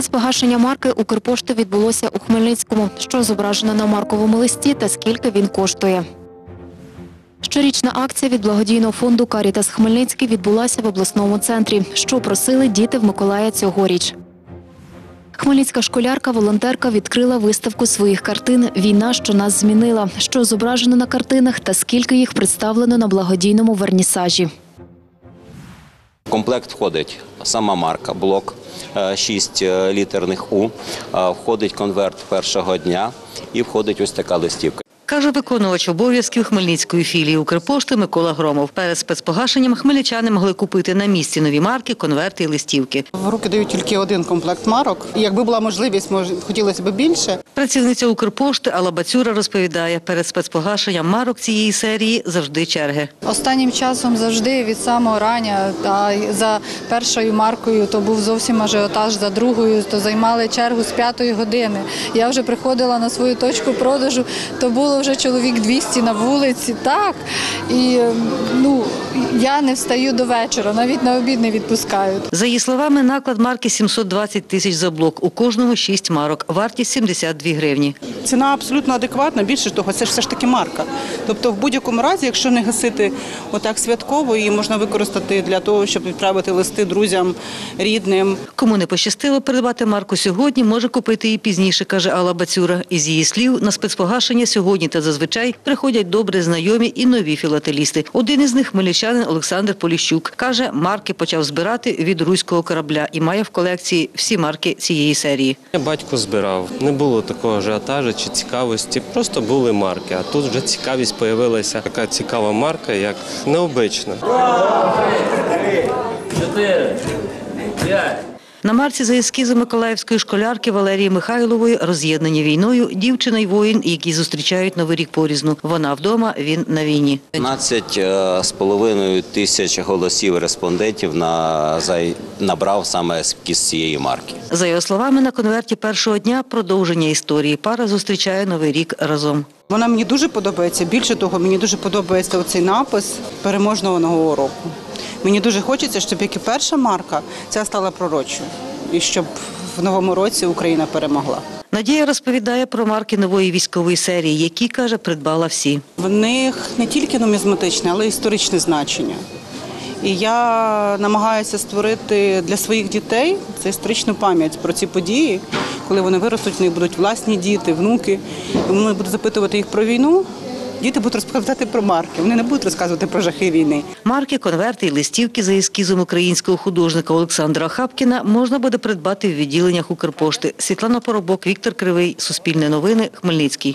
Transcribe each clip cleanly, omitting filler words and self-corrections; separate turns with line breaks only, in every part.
Спецпогашення марки «Укрпошти» відбулося у Хмельницькому. Що зображено на марковому листі та скільки він коштує. Щорічна акція від благодійного фонду «Карітас Хмельницький» відбулася в обласному центрі. Що просили діти в Миколая цьогоріч. Хмельницька школярка-волонтерка відкрила виставку своїх картин «Війна, що нас змінила». Що зображено на картинах та скільки їх представлено на благодійному вернісажі.
В комплект входить сама марка, блок, 6 літерних «У», входить конверт першого дня і входить ось така листівка.
Каже виконувач обов'язків Хмельницької філії «Укрпошти» Микола Громов. Перед спецпогашенням хмельничани могли купити на місці нові марки, конверти і листівки.
В руки дають тільки один комплект марок. І якби була можливість, хотілося б більше.
Працівниця «Укрпошти» Алла Бацюра розповідає, перед спецпогашенням марок цієї серії завжди черги.
Останнім часом завжди від самого рання, а за першою маркою то був зовсім ажіотаж, за другою то займали чергу з 5-ї години. Я вже приходила на свою точку продажу, то було вже чоловік 200 на вулиці, так. І я не встаю до вечора, навіть на обід не відпускають.
За її словами, наклад марки 720 тисяч за блок. У кожному 6 марок. Вартість 72 гривні.
Ціна абсолютно адекватна, більше того, це ж все ж таки марка. Тобто в будь-якому разі, якщо не гасити отак святково, її можна використати для того, щоб відправити листи друзям, рідним.
Кому не пощастило придбати марку сьогодні, може купити її пізніше, каже Алла Бацюра. Із її слів, на спецпогашення сьогодні та зазвичай приходять добре знайомі і нові філателісти. Один із них – хмельничанин Олександр Поліщук. Каже, марки почав збирати від руського корабля і має в колекції всі марки цієї серії.
Батько збирав. Не було такого ажіотажу чи цікавості, просто були марки. А тут вже цікавість з'явилася. Така цікава марка, як необична.
4, 5.
На марці за ескізом миколаївської школярки Валерії Михайлової «Роз'єднані війною» дівчина й воїн, які зустрічають Новий рік порізну. Вона вдома, він на війні.
12,5 тисяч голосів респондентів набрав саме ескіз цієї марки.
За його словами, на конверті першого дня продовження історії. Пара зустрічає Новий рік разом.
Вона мені дуже подобається. Більше того, мені дуже подобається оцей напис переможного нового року. Мені дуже хочеться, щоб, як і перша марка, ця стала пророчою. І щоб в новому році Україна перемогла.
Надія розповідає про марки нової військової серії, які, каже, придбала всі.
В них не тільки нумізматичне, але й історичне значення. І я намагаюся створити для своїх дітей це історичну пам'ять про ці події. Коли вони виростуть, в них будуть власні діти, внуки. І вони будуть запитувати їх про війну. Діти будуть розповідати про марки, вони не будуть розказувати про жахи війни.
Марки, конверти і листівки за ескізом українського художника Олександра Хапкіна можна буде придбати в відділеннях Укрпошти. Світлана Поробок, Віктор Кривий, Суспільне новини, Хмельницький.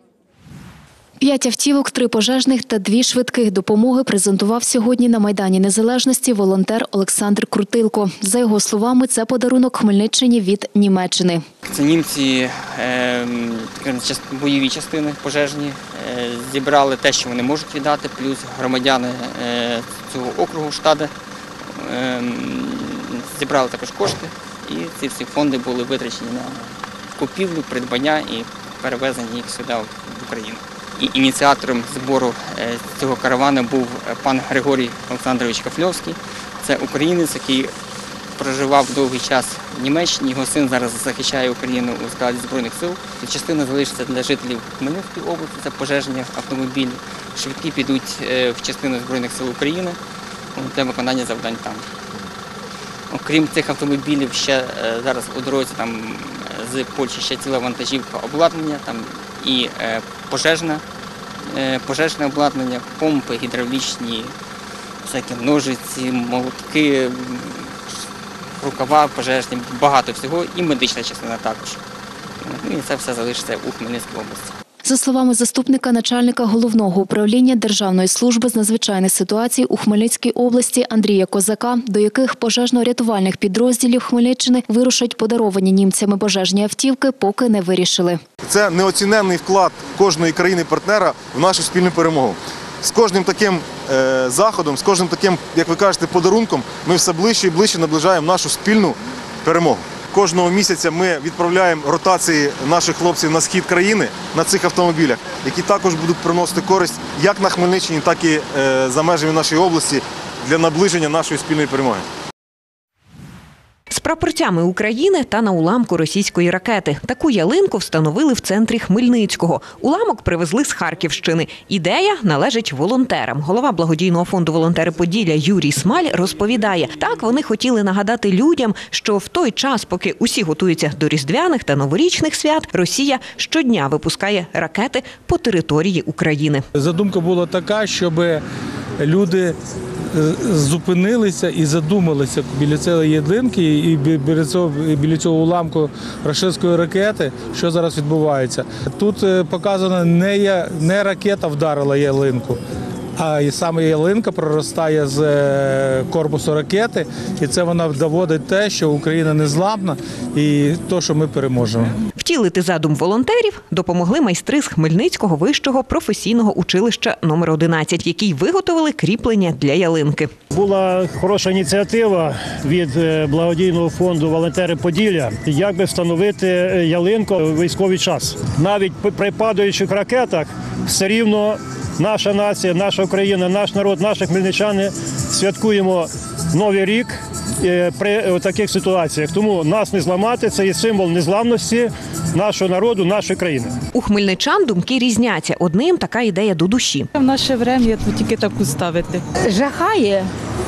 5 автівок, 3 пожежних та 2 швидких допомоги презентував сьогодні на Майдані Незалежності волонтер Олександр Крутилко. За його словами, це подарунок Хмельниччині від Німеччини.
Це німці, бойові частини пожежні, зібрали те, що вони можуть віддати, плюс громадяни цього округу, штади, зібрали також кошти, і ці всі фонди були витрачені на купівлю, придбання і перевезення їх сюди, в Україну. І ініціатором збору цього каравану був пан Григорій Олександрович Кафльовський. Це українець, який проживав довгий час в Німеччині. Його син зараз захищає Україну у складі Збройних сил. Частина залишиться для жителів Хмельницької області, це пожежні автомобілі. Швидкі підуть в частину Збройних сил України для виконання завдань там. Окрім цих автомобілів, ще зараз у дорозі з Польщі ще ціла вантажівка обладнання, там і пожежне обладнання, помпи, гідравлічні, всякі ножиці, молотки, рукава пожежні, багато всього, і медична частина також. І це все залишиться у Хмельницькій області.
За словами заступника начальника Головного управління Державної служби з надзвичайних ситуацій у Хмельницькій області Андрія Козака, до яких пожежно-рятувальних підрозділів Хмельниччини вирушать подаровані німцями пожежні автівки, поки не вирішили.
Це неоціненний вклад кожної країни-партнера в нашу спільну перемогу. З кожним таким заходом, з кожним таким, як ви кажете, подарунком, ми все ближче і ближче наближаємо нашу спільну перемогу. Кожного місяця ми відправляємо ротації наших хлопців на схід країни на цих автомобілях, які також будуть приносити користь як на Хмельниччині, так і за межами нашої області для наближення нашої спільної перемоги.
прапорцями України та на уламку російської ракети. Таку ялинку встановили в центрі Хмельницького. Уламок привезли з Харківщини. Ідея належить волонтерам. Голова благодійного фонду «Волонтери Поділля» Юрій Смаль розповідає, так вони хотіли нагадати людям, що в той час, поки усі готуються до різдвяних та новорічних свят, Росія щодня випускає ракети по території України.
Задумка була така, щоб люди зупинилися і задумалися біля цієї ялинки і біля цього уламку російської ракети, що зараз відбувається. Тут показано, не ракета вдарила ялинку, а і саме ялинка проростає з корпусу ракети, і це вона доводить те, що Україна незламна і те, що ми переможемо.
Втілити задум волонтерів допомогли майстри з Хмельницького вищого професійного училища номер 11, які виготовили кріплення для ялинки.
Була хороша ініціатива від благодійного фонду «Волонтери Поділля», як би встановити ялинку в військовий час. Навіть при падаючих ракетах все рівно наша нація, наша Україна, наш народ, наші хмельничани святкуємо Новий рік при таких ситуаціях. Тому нас не зламати – це є символ незламності нашого народу, нашої країни.
У хмельничан думки різняться. Одним така ідея до душі.
В наше время тут тільки таку ставити.
Жахає.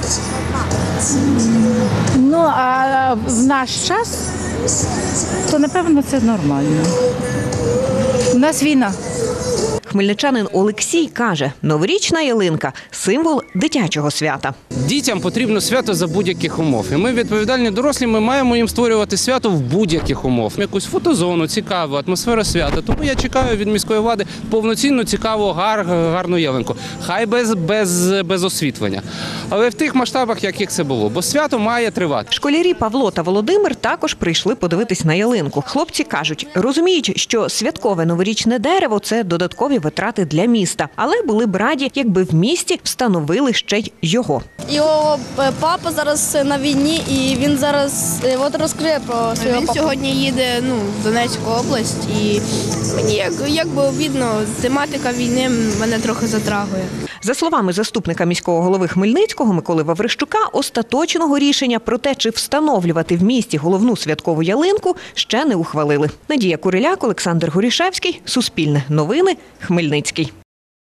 Ну, а в наш час, то, напевно, це нормально. У нас війна.
Хмельничанин Олексій каже, новорічна ялинка – символ дитячого свята.
Дітям потрібно свято за будь-яких умов. І ми, відповідальні дорослі, ми маємо їм створювати свято в будь-яких умов. Якусь фотозону, цікаву, атмосферу свята. Тому я чекаю від міської влади повноцінну, цікаву, гарну ялинку. Хай без освітлення. Але в тих масштабах, яких це було. Бо свято має тривати.
Школярі Павло та Володимир також прийшли подивитись на ялинку. Хлопці кажуть, розуміють, що святкове новорічне дерево – це додаткові витрати для міста. Але були б раді, якби в місті встановили ще й його.
Його папа зараз на війні, і він зараз розкриє про свого папу.
Він сьогодні їде в Донецьку область, і мені якби видно, тематика війни мене трохи затрагує.
За словами заступника міського голови Хмельницького Миколи Ваврищука, остаточного рішення про те, чи встановлювати в місті головну святкову ялинку, ще не ухвалили. Надія Куриляк, Олександр Горішевський, Суспільне новини, Хмельницький.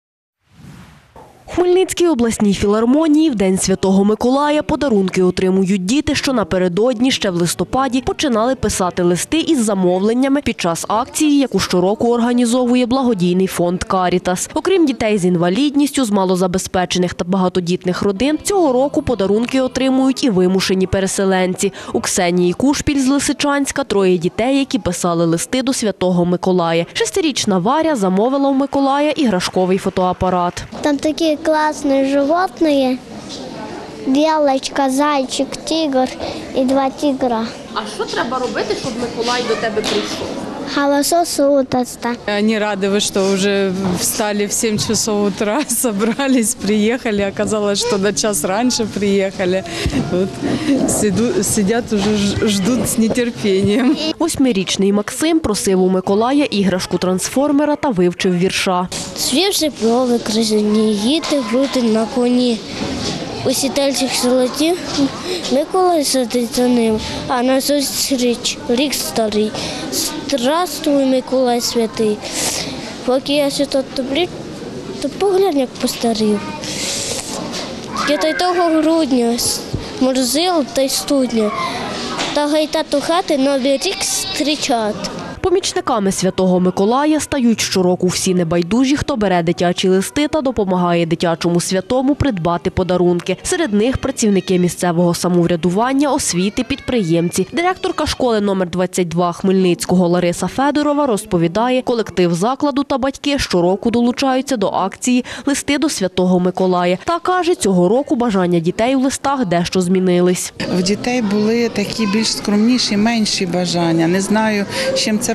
У Хмельницькій обласній філармонії в День Святого Миколая подарунки отримують діти, що напередодні ще в листопаді починали писати листи із замовленнями під час акції, яку щороку організовує благодійний фонд «Карітас». Окрім дітей з інвалідністю, з малозабезпечених та багатодітних родин, цього року подарунки отримують і вимушені переселенці. У Ксенії Кушпіль з Лисичанська 3 дітей, які писали листи до Святого Миколая. 6-річна Варя замовила у Миколая іграшковий фотоапарат.
Там такі классные животные. Белочка, зайчик, тигр и 2 тигра.
А що треба робити, щоб Миколай до тебе прийшов?
Хорошо сутаться.
Они рады, что уже встали в 7 часов утра, собрались, приехали. Оказалось, что на час раньше приехали. Вот, сидят уже, ждут с нетерпением.
8-річний Максим просив у Миколая іграшку-трансформера та вивчив вірша.
Свіжі брови, крижані, їти груди на коні. У сідельцях золоті, Миколай сидить за ним, а назустріч рік старий. Здравствуй, Миколай святий. Поки я ще тут топлю, то поглянь, як постарів. Я та й того грудня, морозило та й студня, та гайта ту хати новий рік зустрічати.
Помічниками Святого Миколая стають щороку всі небайдужі, хто бере дитячі листи та допомагає дитячому святому придбати подарунки. Серед них працівники місцевого самоврядування, освіти, підприємці. Директорка школи номер 22 Хмельницького Лариса Федорова розповідає, колектив закладу та батьки щороку долучаються до акції «Листи до Святого Миколая». Та каже, цього року бажання дітей в листах дещо змінились.
В дітей були такі більш скромніші, менші бажання. Не знаю, з чим це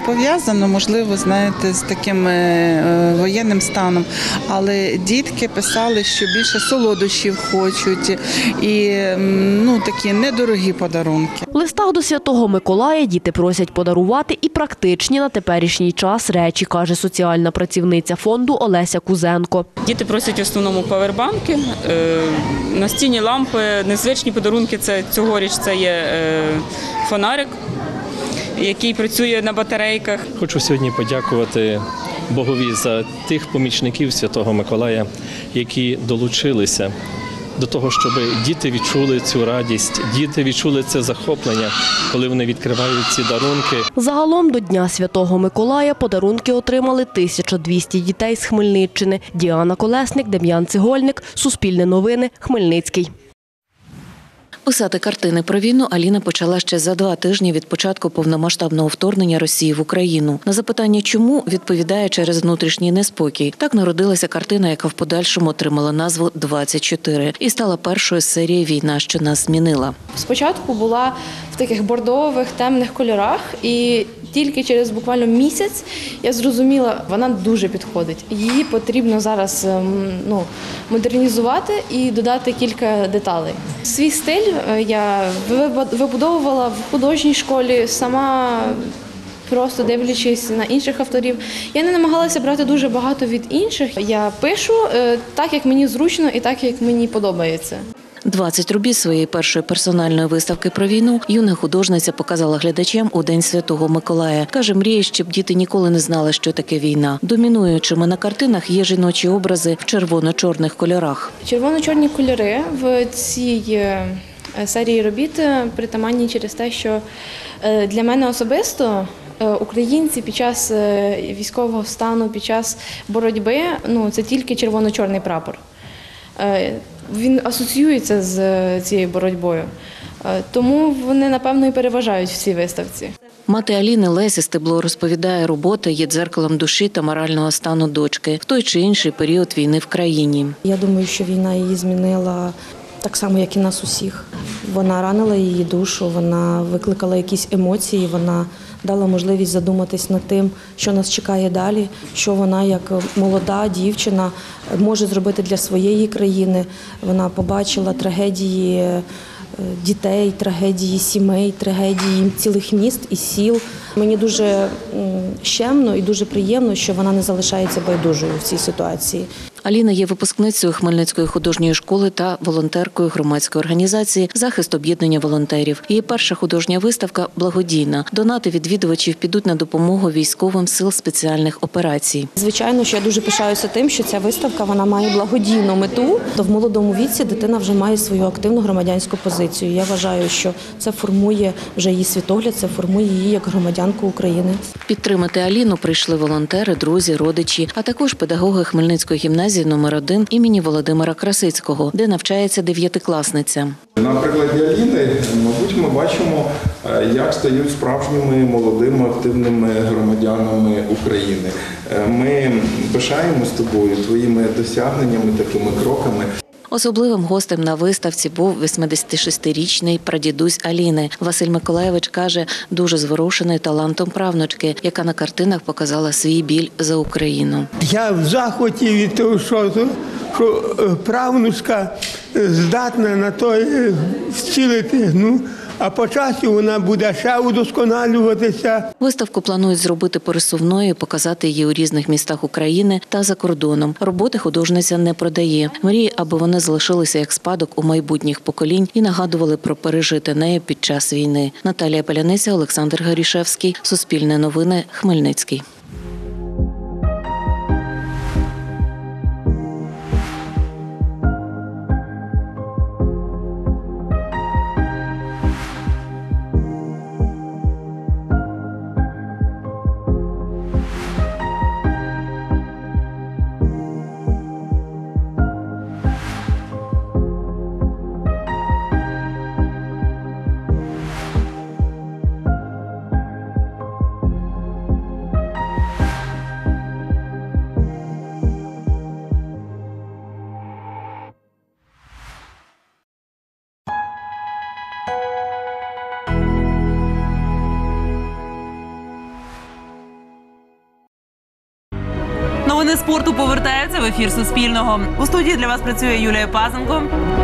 пов'язано, можливо, знаєте, з таким воєнним станом. Але дітки писали, що більше солодощів хочуть і такі недорогі подарунки.
В листах до Святого Миколая діти просять подарувати і практичні на теперішній час речі, каже соціальна працівниця фонду Олеся Кузенко.
Діти просять в основному павербанки, настінні лампи, незвичні подарунки. Цьогоріч це є фонарик, який працює на батарейках.
Хочу сьогодні подякувати Богові за тих помічників Святого Миколая, які долучилися до того, щоб діти відчули цю радість, діти відчули це захоплення, коли вони відкривають ці дарунки.
Загалом до Дня Святого Миколая подарунки отримали 1200 дітей з Хмельниччини. Діана Колесник, Дем'ян Цегольник, Суспільне новини, Хмельницький.
Писати картини про війну Аліна почала ще за 2 тижні від початку повномасштабного вторгнення Росії в Україну. На запитання «чому?» відповідає через внутрішній неспокій. Так народилася картина, яка в подальшому отримала назву «24» і стала першою з серії «Війна, що нас змінила».
Спочатку була в таких бордових, темних кольорах, і тільки через буквально місяць я зрозуміла, вона дуже підходить. Її потрібно зараз модернізувати і додати кілька деталей. Свій стиль я вибудовувала в художній школі, сама просто дивлячись на інших авторів. Я не намагалася брати дуже багато від інших. Я пишу так, як мені зручно і так, як мені подобається.
20 робіт своєї першої персональної виставки про війну юна художниця показала глядачам у День Святого Миколая. Каже, мріє, щоб діти ніколи не знали, що таке війна. Домінуючими на картинах є жіночі образи в червоно-чорних кольорах.
Червоно-чорні кольори в цій серії робіт притаманні через те, що для мене особисто українці під час військового стану, під час боротьби, це тільки червоно-чорний прапор. Він асоціюється з цією боротьбою, тому вони, напевно, і переважають в цій виставці.
Мати Аліни Леся Стебло розповідає, робота є дзеркалом душі та морального стану дочки в той чи інший період війни в країні.
Я думаю, що війна її змінила так само, як і нас усіх. Вона ранила її душу, вона викликала якісь емоції, вона дала можливість задуматись над тим, що нас чекає далі, що вона, як молода дівчина, може зробити для своєї країни. Вона побачила трагедії дітей, трагедії сімей, трагедії цілих міст і сіл. Мені дуже щемно і дуже приємно, що вона не залишається байдужою в цій ситуації.
Аліна є випускницею Хмельницької художньої школи та волонтеркою громадської організації «Захист об'єднання волонтерів». Її перша художня виставка благодійна. Донати відвідувачів підуть на допомогу військовим сил спеціальних операцій.
Звичайно, що я дуже пишаюся тим, що ця виставка вона має благодійну мету. В молодому віці дитина вже має свою активну громадянську позицію. Я вважаю, що це формує вже її світогляд, це формує її як громадянку України.
Підтримати Аліну прийшли волонтери, друзі, родичі, а також педагоги Хмельницької гімназії номер 1 імені Володимира Красицького, де навчається 9-класниця.
На прикладі Аліни, мабуть, ми бачимо, як стають справжніми молодими активними громадянами України. Ми пишаємося тобою, твоїми досягненнями, такими кроками.
Особливим гостем на виставці був 86-річний прадідусь Аліни. Василь Миколаєвич каже, дуже зворушений талантом правнучки, яка на картинах показала свій біль за Україну.
Я в захваті від того, що правнучка здатна на то вцілити. А по часу вона буде ще удосконалюватися.
Виставку планують зробити пересувною і показати її у різних містах України та за кордоном. Роботи художниця не продає. Мріє, аби вони залишилися як спадок у майбутніх поколінь і нагадували про пережите нею під час війни. Наталія Паляниця, Олександр Горішевський. Суспільне новини. Хмельницький.
Новини спорту повертаються в ефір Суспільного. У студії для вас працює Юлія Пазенко.